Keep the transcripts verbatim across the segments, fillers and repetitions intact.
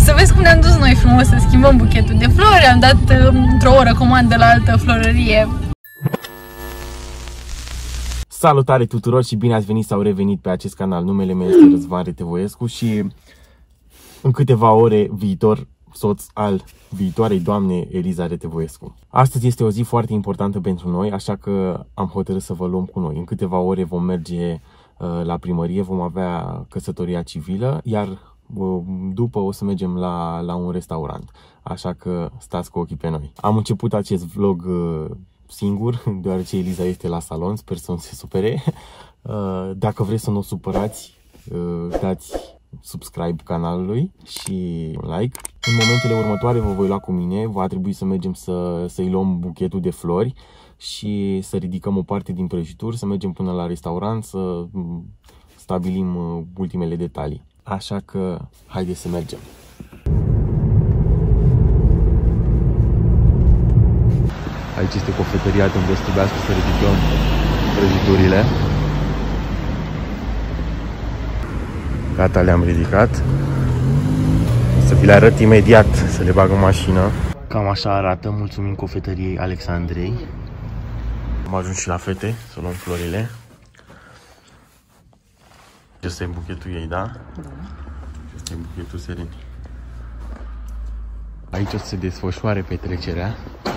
Să vezi cum ne-am dus noi frumos să schimbăm buchetul de flori. Am dat într-o oră comandă la altă florărie. Salutare tuturor și bine ați venit sau revenit pe acest canal. Numele meu este Răzvan Retevoiescu și în câteva ore viitor soț al viitoarei doamne Eliza Retevoiescu. Astăzi este o zi foarte importantă pentru noi, așa că am hotărât să vă luăm cu noi. În câteva ore vom merge uh, la primărie, vom avea căsătoria civilă, iar uh, după o să mergem la, la un restaurant. Așa că stați cu ochii pe noi. Am început acest vlog uh, singur, deoarece Eliza este la salon, sper să nu se supere. Uh, dacă vreți să nu o supărați, uh, dați subscribe canalului și like. În momentele următoare vă voi lua cu mine, va trebui să mergem să, să-i luăm buchetul de flori și să ridicăm o parte din prăjituri, să mergem până la restaurant, să stabilim ultimele detalii. Așa că haideți să mergem. Aici este cofetăria unde trebuiască să ridicăm prăjiturile. Gata, le-am ridicat. O să vi le arăt imediat, să le bag în mașină. Cam așa arată, mulțumim cofetăriei Alexandrei. Am ajuns și la fete, să luăm florile. Este buchetul ei, da? Da. Este buchetul Serenii. Aici o să se desfășoare petrecerea.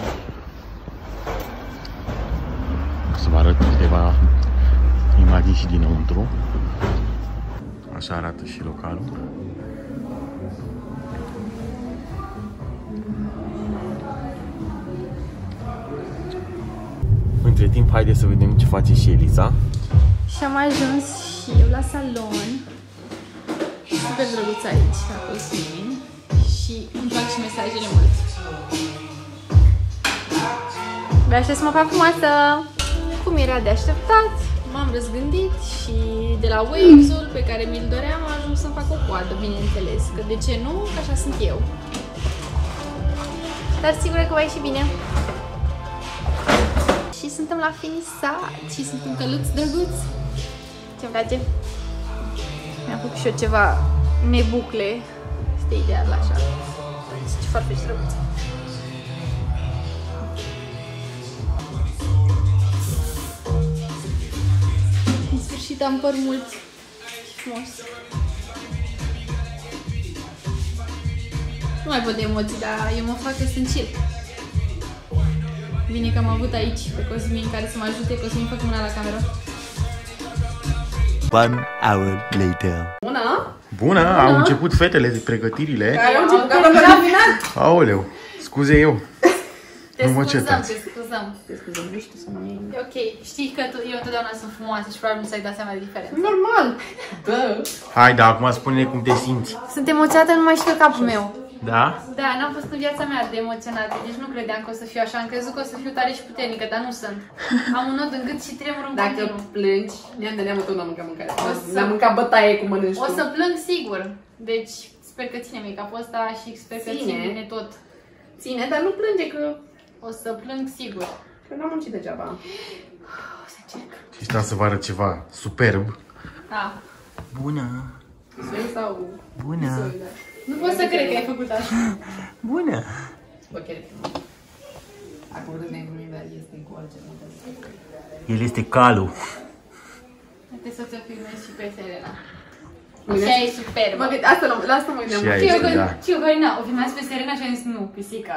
O să vă arăt câteva imagini și dinăuntru. Așa arată și localul. Între timp, haideți să vedem ce face și Eliza. Și am ajuns și eu la salon. Super drăguț aici, la Cosmin. Și îmi fac și mesajele mult. Vreau să mă fac frumoasă. Cum era de așteptat, m-am răzgândit și de la waves-ul pe care mi-l doream am ajuns să-mi fac o coadă, bineînțeles. Că de ce nu? Că așa sunt eu. Dar sigur că va ieși bine. Și suntem la finisat și suntem căluți drăguți. Ce-mi place? Mi-am făcut și eu ceva nebucle. Este ideal așa. Este foarte drăguț. Am păr mult și frumos. Nu mai văd emoții, dar eu mă fac că sunt chill. Bine că am avut aici pe Cosmin care să mă ajute. Cosmin, fă mâna la cameră. One hour later. Bună! Bună! Bună. Au început fetele de pregătirile. Care au început, că aoleu, scuze eu. Te nu mă scuzăm, certați. te scuzăm. Te scuzăm, nu știu să mă iei. E ok, știi că tu, eu întotdeauna sunt frumoasă și probabil nu ți-ai dat seama de diferență. Normal! Dă! Hai, da, acum spune cum te simți. Sunt emoționată, nu mai știu capul meu. Da? Da, n-am fost în viața mea de emoționată, deci nu credeam că o să fiu așa. Am crezut că o să fiu tare și puternică, dar nu sunt. Am un nod în gât și tremur în Dacă continuu. plângi, neam de neamă tot n-am mâncat mâncare. O să- N-am mâncat bătaie cum mănânci O tu. să plâng sigur. Deci sper că ține make-up-ul ăsta și sper că Ține. ține tot. Ține, dar nu plânge că... O să plâng sigur. Că n-am muncit degeaba. O să încerc. Și știam să vă arăt ceva superb. Da. Bună! Soi sau... Bună! Soi, da. Nu pot să cred că ai făcut așa. Bună! Bă, chiar e frumos. Acum râd ne-ai dar este cu altceva. El este calul. Trebuie să ți-o filmez și pe Serena. Uite. Așa e superbă. Mă gând, asta, la asta mă gândeam. Și aici. Și eu, Este, da. și eu, Corina, o filmați pe Serena și am zis nu, pisica.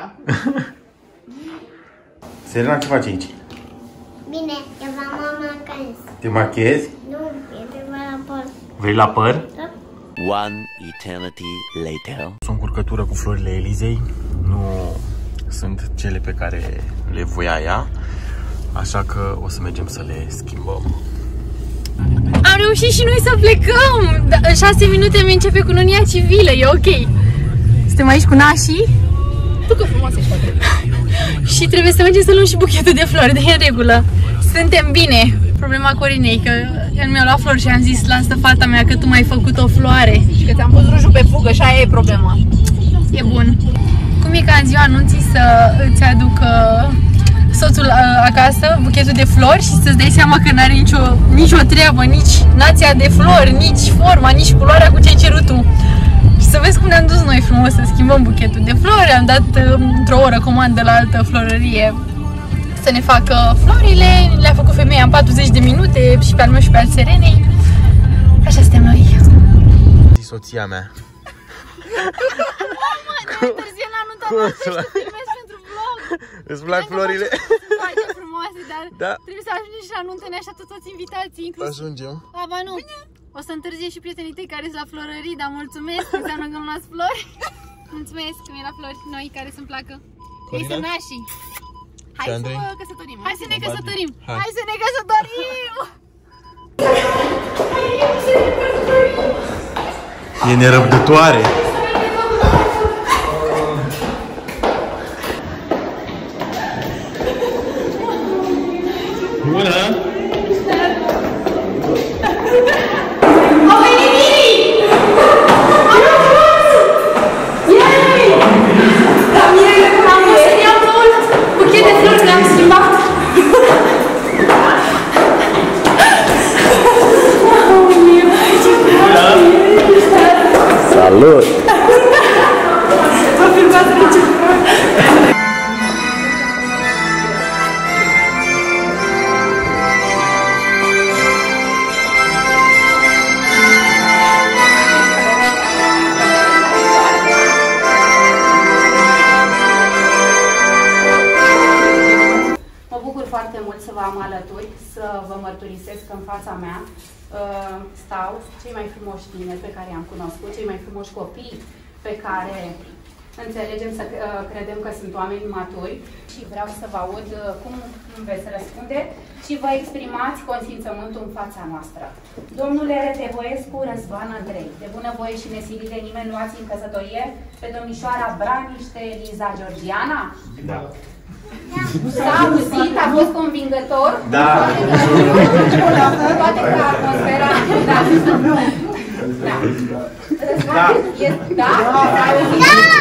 Serena, ce faci aici? Bine, eu v-am machiez. Te machezi? Nu, eu te vă la păr. Vrei la păr? Da? One eternity later. Sunt încurcătură cu florile Elizei. Nu sunt cele pe care le voia ea. Așa că o să mergem să le schimbăm. Am reușit și noi să plecăm! Da, în șase minute mi începe cununia civilă, e ok. Suntem aici cu nașii. Tu că frumoasă ești, poate. Și trebuie să mergem să luăm și buchetul de flori, de în regulă. Suntem bine. Problema Corinei, că el mi-a luat flori și am zis, lasă fata mea că tu m-ai făcut o floare. Și că ți-am pus rujul pe fugă și aia e problema. E bun. Cum e ca în ziua anunții să îți aducă soțul acasă buchetul de flori și să-ți dai seama că n-are nicio, nicio treabă, nici nația de flori, nici forma, nici culoarea cu ce ai cerut tu. Și Să vezi cum ne-am dus noi frumos să schimbăm buchetul de flori. Am dat într-o oră comandă la altă florărie să ne facă florile. Le-a făcut femeia în patruzeci de minute și pe al meu și pe al Serenei. Așa suntem noi. Soția mea. Mă, ne întârzie la nunta noastră și tu filmezi pentru vlog. Îți plac florile? Foarte frumoase, dar da. Trebuie să ajungem și la nuntă, ne așteaptă toți invitații, inclusiv. Ajungem. Aba nu. O să întârzie și prietenii tăi care sunt la florării, dar mulțumesc, înseamnă că îmi luați flori. Mulțumesc că mi-e la flori noi care să-mi placă. Ei sunt nașii. Hai să ne căsătorim. Hai să ne căsătorim. Hai să ne căsătorim. E nerăbdătoare. Bună! Au venit Miri! Yay! La mine am pus să iau mult buchet de flori, le-am schimbat. Salut! Foarte mult să vă am alături, să vă mărturisesc că în fața mea uh, stau cei mai frumoși tineri pe care i-am cunoscut, cei mai frumoși copii pe care înțelegem să uh, credem că sunt oameni maturi și vreau să vă aud uh, cum îmi veți răspunde și vă exprimați consimțământul în fața noastră. Domnule Retevoescu Răzvan Andrei, de bunăvoie și nesilit de nimeni luați în căsătorie pe domnișoara Braniște Eliza Georgiana? Da. S-a auzit, a fost convingător. Da. Toate că atmosfera. Da. Da. Da. Da. S-a auzit.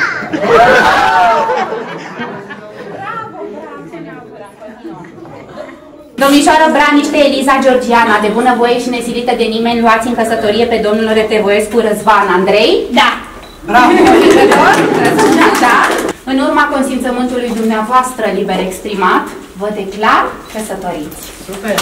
Bravo, bravo. Ce ne augurăm. Continuăm. Domnișoară Braniște Eliza Georgiana, de bunăvoie și nesilită de nimeni, luați în căsătorie pe domnul Retevoescu Răzvan Andrei? Da. Bravo. Convingător? Da. În urma consimțământului dumneavoastră liber exprimat, vă declar căsătoriți. Super!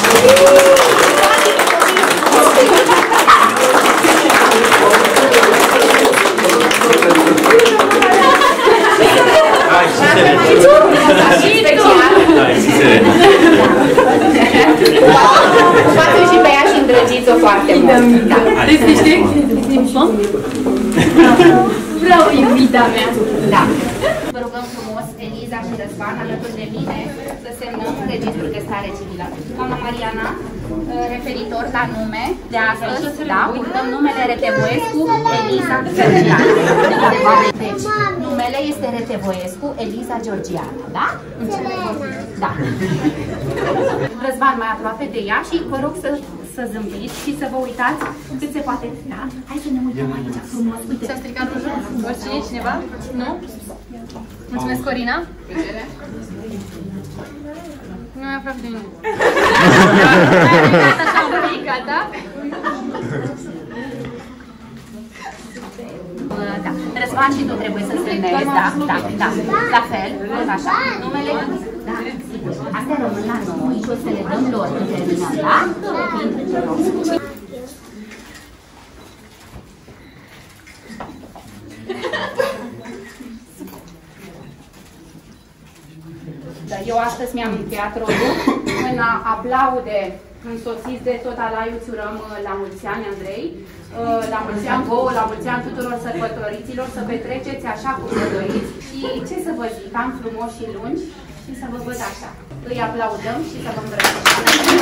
Față și pe ea și îndrăgiți-o foarte mult. Vreau iubita mea. Da. Vă rugăm frumos, Eliza și Răzvan, alături de mine, să semnăm registrul de stare civilă. Doamna Mariana, referitor la nume de astăzi, da, uităm numele Retevoescu Eliza Georgiana. Deci, numele este Retevoescu Eliza Georgiana, da? Da. Răzvan mai aproape de ea și vă rog să să zâmbiți și să vă uitați cât se poate. Da? Hai să ne uităm aici frumos. Uite. S-a stricat rujul? Oricine? Cineva? Nu? Mulțumesc, Corina. Nu mai aproape de mine. Așa un pic, gata? Da. Răzvan și tu trebuie să semnezi, da, da, da. La fel, așa. Numele, da. Astea rămân la noi și o să le dăm lor când terminăm, da? Eu astăzi mi-am încheiat rolul în aplaude însoțiți de tot alaiul, îți urăm la mulți ani, Andrei, la mulți ani vouă, la mulți ani tuturor sărbătoriților, să petreceți așa cum vă doriți și ce să vă zic, ani frumoși și lungi și să vă văd așa. Îi aplaudăm și să vă îmbrățișăm.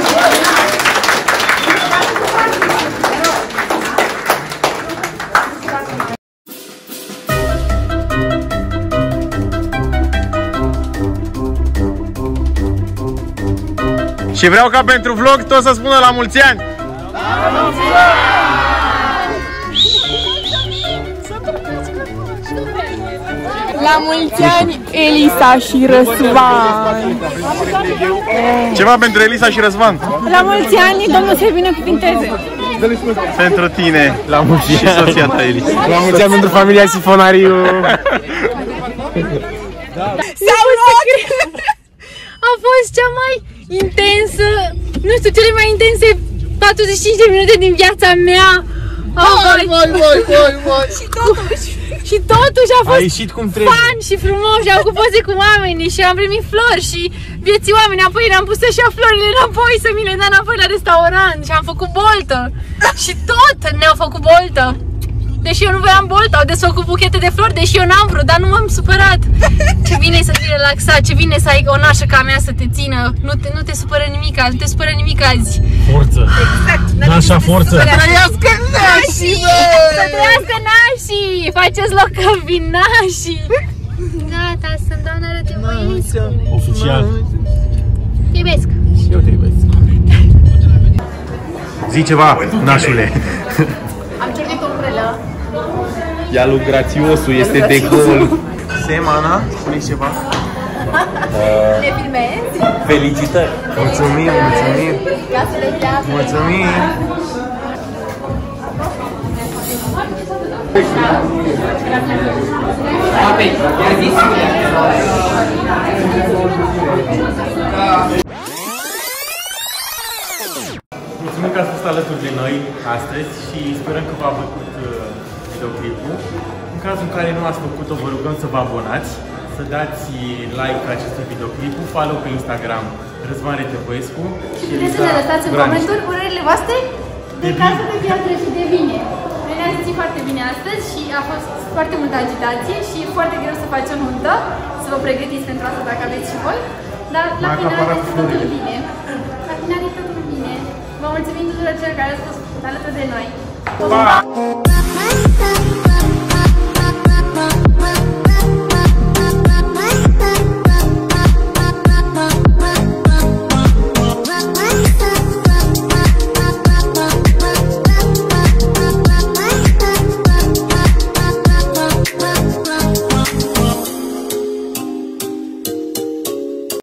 Și vreau ca pentru vlog tot să spună la mulți ani! La mulți ani! La mulți ani, Elisa și Răzvan! Ceva pentru Elisa și Răzvan! La mulți ani, Domnul să-i binecuvinteze! Pentru tine, la mulți și soția ta, Eli. La mulți ani pentru familia Sifonariu. S-au luat! A fost cea mai intensă, nu știu, cele mai intense patruzeci și cinci de minute din viața mea. Oh, vai, vai, vai, vai, vai. Și totuși, și totuși a fost fan și frumos și am făcut poze cu oamenii și am primit flori și vieții oameni. Apoi ne-am pus să-și iau florile înapoi, să mi le dea înapoi la restaurant și am făcut boltă. Și tot ne-au făcut boltă. Deși eu nu voiam boltă, au desfăcut buchete de flori, deși eu n-am vrut, dar nu m-am supărat. Ce bine e să fii relaxat, ce bine să ai o nașă ca mea să te țină. Nu te, nu te supără nimic azi, nu te supără nimic azi. Forță! Exact! Nașa forță! Să trăiască nașii! Să trăiască nașii! Faceți loc că vin nașii! Gata, sunt doamna Rătăvoiescu. Oficial! Te iubesc! Și eu te iubesc! Zi ceva, nașule! Am ciocnit o umbrelă. Ia lui Grațiosul, este de gol. Semana, spune-i ceva. Ne filmezi? Felicitări! Mulțumim, mulțumim! Mulțumim! Mulțumim că ați fost alături de noi astăzi și sperăm că v-a plăcut videoclipul. În cazul în care nu ați făcut-o, vă rugăm să vă abonați, să dați like acestui videoclip, follow pe Instagram Răzvan Rătăvoiescu și puteți să ne lăsați în comentarii părerile voastre de casă de piatră și de vine. Noi ne-am simțit foarte bine astăzi și a fost foarte multă agitație și e foarte greu să facem nuntă, să vă pregătiți pentru asta dacă aveți și voi, dar la final e totul bine. La final e totul bine. Vă mulțumim tuturor celor care ați fost alături de noi. Pa!